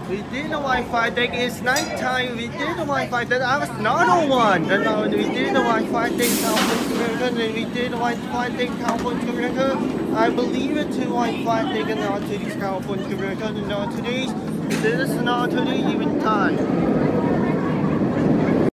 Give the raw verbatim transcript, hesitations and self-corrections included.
We did a Wi-Fi thing. It's nighttime. We did a Wi-Fi thing. I was not on one. And uh, we did a Wi-Fi thing. And we did a Wi-Fi thing. I believe it's a Wi-Fi thing. And uh, today's California. And uh, today's this is not today even time.